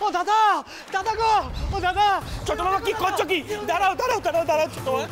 ও দাদা, দাদা গো, ও দাদা। ছোট মামা কি করছো কি? দাঁড়াও দাঁড়াও দাঁড়াও দাঁড়াও ছোট মামা।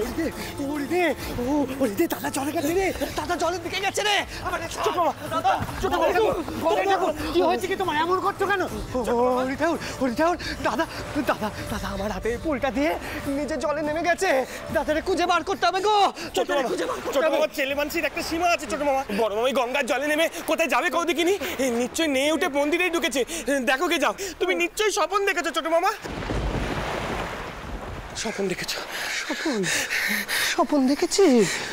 ওরে দাদা জলে গেছে রে, দাদা জলের দিকে গেছে রে। ছোট মামা, দাদা, ছোট মামা কি হয়েছে কি তোমার এমন করছো কেন? ওরে ঠাকুর, দাদা দাদা দাদা আমার হাতে পুলটা দিয়ে নিজে জলে নেমে গেছে। দাদারে খুঁজে বার করতে হবে গো। ছোট মামা, ছোট মামা ছেলে মানুষের একটা সীমা আছে ছোট মামা। বড় মামাই গঙ্গার জলে নেমে কোথায় যাবে কেউ দেখিনি। নিশ্চয়ই নেয়ে উঠে মন্দিরেই ঢুকেছে। দেখো কে যাও, তুমি নিশ্চয়ই স্বপন দেখেছো ছোট মামা। স্বপন দেখেছো? স্বপন? স্বপন দেখেছি?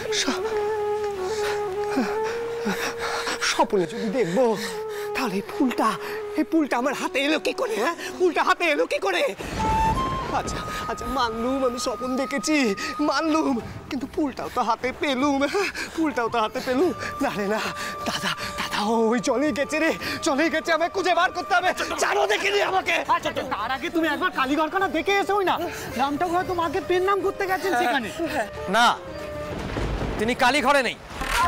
স্বপনে যদি দেখবো তাহলে এই ফুলটা আমার হাতে এলো কি করে? হ্যাঁ, ফুলটা হাতে এলো কি করে? আচ্ছা আচ্ছা মানলুম আমি স্বপন দেখেছি, মানলুম, কিন্তু ফুলটাও তো হাতে পেলুম। ফুলটাও তো হাতে পেলুম না রে না। দাদা দাদা ওই চলে গেছে রে, চলে গেছে, আমায় খুঁজে বার করতে হবে। জানো দেখিনি আমাকে। আচ্ছা তার আগে তুমি একবার কালীঘরখানা দেখে এসো না। নামটা হয়তো মাকে পেন নাম করতে গেছেন সেখানে। না, তিনি কালীঘরে নেই।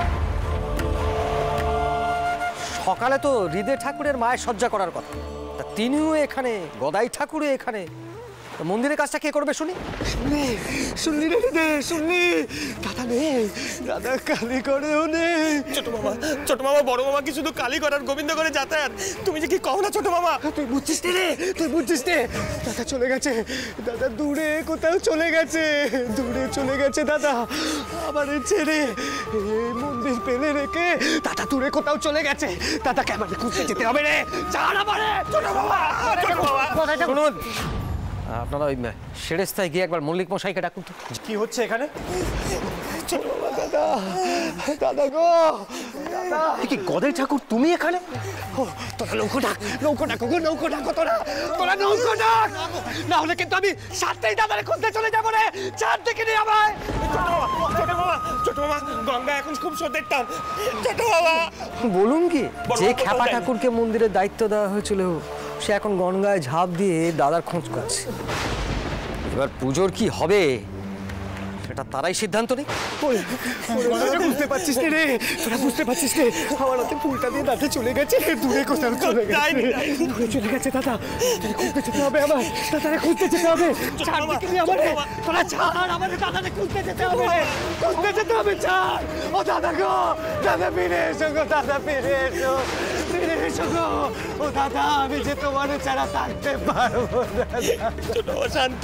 সকালে তো হৃদয় ঠাকুরের মায়ের সজ্জা করার কথা, তা তিনিও এখানে, গদাই ঠাকুরও এখানে। মন্দিরের কাজটা কে করবে শুনি? শুনলি রে হৃদয়, শুনলি? দাদা নেই, দাদা কালীঘরেও নেই। ছোট মামা বড় মামা কি শুধু কালীঘর আর গোবিন্দ করে যাতায়াত? তুমি যে কি কও না ছোট মামা। তুই বুঝছিস রে, তুই বুঝছিস রে। দাদা চলে গেছে, দাদা দূরে কোথাও চলে গেছে, দূরে চলে গেছে দাদা। আবার ছেড়ে এই মন্দির পেলে রেখে দাদা দূরে কোথাও চলে গেছে। দাদাকে আমাদের খুঁজতে যেতে হবে রে। চল আমারে ছোট মামা, ছোট মামা। শুনুন, আপনারা ওই সেরেস্তায় গিয়ে একবার মল্লিক মশাইকে ডাকুন তো। কি হচ্ছে এখানে? দাদা, দাদা গো, দাদা। কি গদাই ঠাকুর তুমি এখানে? তোরা নৌকো ডাক, নৌকো ডাকো গো, নৌকো ডাকো তোরা, তোরা নৌকো ডাক। না হলে কিন্তু আমি সাথেই দাদারে খুঁজতে চলে যাবো রে। চার থেকে নিয়ে আমায়। ছোট মামা গঙ্গা এখন খুব স্রোতের টান। ছোট মামা বলুন কি, যে খ্যাপা ঠাকুরকে মন্দিরের দায়িত্ব দেওয়া হয়েছিল সে এখন গঙ্গায় ঝাঁপ দিয়ে দাদার খোঁজ করছে। এবার পুজোর কি হবে সেটা তারাই সিদ্ধান্ত নেই। বুঝতে পারছিস রে, তোরা বুঝতে পারছিস রে। আমার হাতে ফুলটা দিয়ে দাদা চলে গেছে, দূরে কোথাও চলে গেছে, দূরে চলে গেছে। দাদা তাহলে খুঁজতে যেতে হবে, আমার দাদারে খুঁজতে যেতে হবে। ছাড় দিকে নিয়ে আমারে, তোরা ছাড়, আমাদের দাদারে খুঁজতে যেতে হবে, খুঁজতে যেতে হবে। ছাড় ও দাদা গো, দাদা ফিরে এসো গো, দাদা ফিরে এসো, ফিরে এসো গো। ও দাদা আমি যে তোমার ছাড়া থাকতে পারবো না। ছোট মামা শান্ত।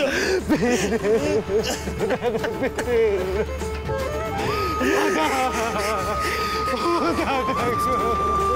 দাদা